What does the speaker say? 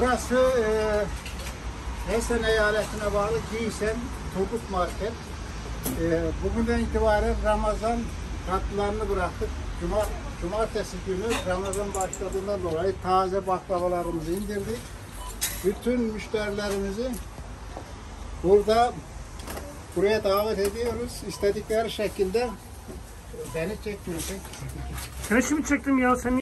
Burası Esen eyaletine bağlı Giysen Turgut Market. Bugünden itibaren Ramazan tatlılarını bıraktık. Cumartesi günü Ramazan başladığından dolayı taze baklavalarımızı indirdik. Bütün müşterilerimizi buraya davet ediyoruz. İstedikleri şekilde beni çekmiyor. Sen şimdi çektim ya sen.